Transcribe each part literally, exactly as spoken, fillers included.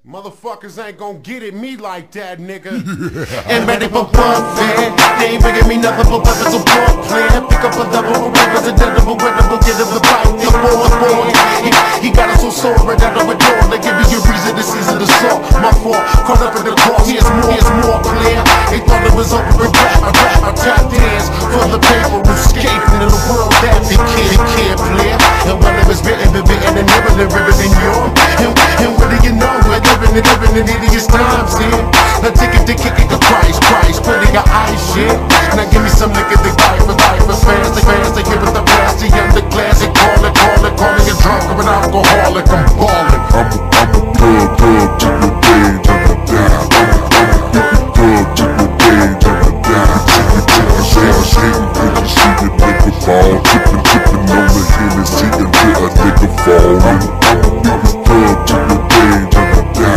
Motherfuckers ain't gon' get at me like that, nigga. Ain't ready for warfare. They ain't bringing me nothing but weapons of warfare. Pick up a double weapons, a double weapon, get him the fight. The fourth boy, he, he got us so sore, right out of the door. They give me a reason to seize the assault. My fault, caught up in the cross. Here's more, here's more clear. They thought it was over with rap. I rap, I tap dance for the paper, escaping in the world that they can't, they can't play. And when it was written, been written, and never been written in your. And, and what do you know? Living and living in hideous times, yeah. Now take it to kick it to Christ, Christ, plenty of ice, yeah. Now give me some liquor to die for life, for fast, they fast, they give it the blast, the underclass, they call it, call it, call me a drunk or an alcoholic, I'm ballin'. I'm a, I'm a thug, thug to the day, to the down. I'm a thug to the day, to the down. I say I'm Satan, cause you see the nigga fall, trippin', trippin' on the Hennessy until a nigga fall. I'm a, I'm a thug to the day, to the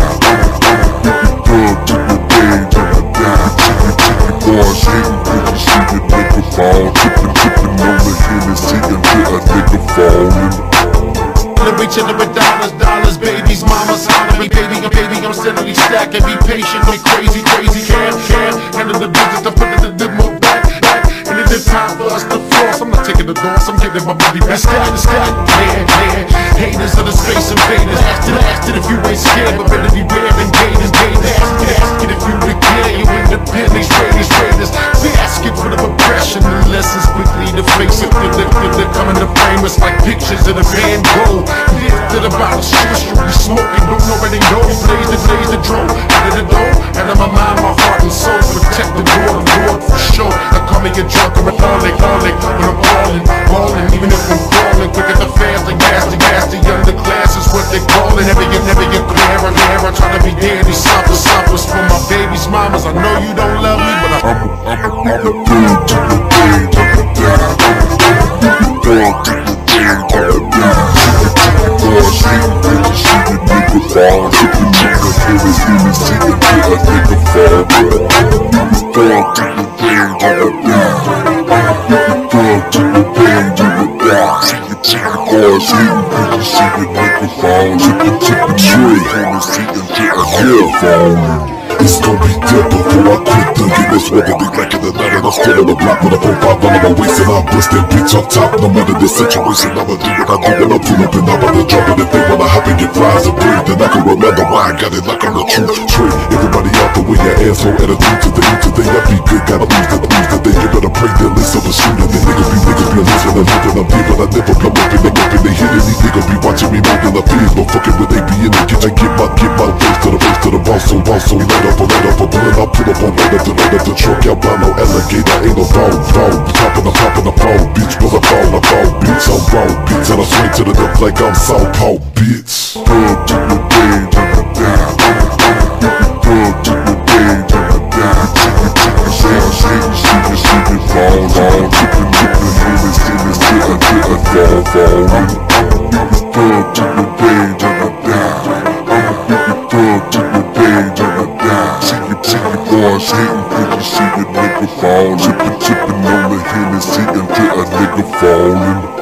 fall, trippin', trippin' on the Hennessy until a nigga fallin'. Reaching up with dollars, dollars, babies, mamas, honoring, baby, and baby, I'm steadily stacking. Be patient, be crazy, crazy, can, can handle the business, to put it a little more back, back. And it is time for us to floss. I'm not taking the loss, I'm getting my money back. Stat, stat, man, man. Haters of the space invaders. Ask it, ask it if you ain't scared, but better be wearing gators, gators. Ask it, ask it if you declare you independent, traders, traders. Basket for the oppression, the lessons quickly to face it. They're, they're, they're coming to frame us like pictures of the Van Gogh. Lift to the bottle, sugar, sugar, smoking, don't nobody know. Blaze the blaze the drone, out of the door, out of my mind, my heart and soul. Protect the Lord, the Lord for sure. Now call me a drunk or a holic, holic. When I'm falling, falling, even if I'm crawling, quick at the fast, the gas, the gas, the underclass is what they call it. Never get, never get clearer, clearer. Trying to be there, these suffers, suffers for my babies, mamas. I know you don't love me, but I'm, I'm, I'm, I'm a thug to the day, to the down. Thug to the day, to the down. Thug, see the nigga, see the nigga fall. Trippin' nigga, hear his Hennessy until a nigga fall. I'm a thug to the day, to the down. Thug to the day, to the down. See the thug, see the nigga, see the nigga fall. Trippin', trippin', straight Hennessy until a nigga fall. It's gon' be dead before I quit thinking this whether they like it or not. And I'm still on the block with a profile on my waist, and I'll bust that bitch up top. No matter the situation, I'ma do what I do when I pull up, and I'm about to drop it. If they wanna hop and get flies and breathe, then I can remember why I got it like I'm the truth. Trade everybody out the way, your asshole attitude today. Today I be good, gotta lose the lose the day. You better pray that at least I'm a shooter. The nigga be nigga be a loser, and live and I'm here, but I never come up in the up and they hit it. These niggas be watching me more than I feel, but fucking when they be in the kitchen, get my get my face to the face to the boss, so boss, so light up, light up, blood. I pull up on right up the light up the truck, out by no alligator, ain't no bone, bone. Poppin' I'm poppin' I'm phone, bitch, cause I fall, I fall, bitch, I'm wrong, bitch, and I swing to the left like I'm Southpaw, bitch. Thug to the day, to the down. Thug to the day, to the down. Shake, shake, shake, shake, shake it, fall, fall. Trippin', trippin', moving, stealing, till until I fall, fall. I'm a thug to the day, to the down. Thug to the day, to the down. See you, see you boys hatin', cause you see the nigga fall. Trippin', trippin' on the Hennessy until a nigga fallin'.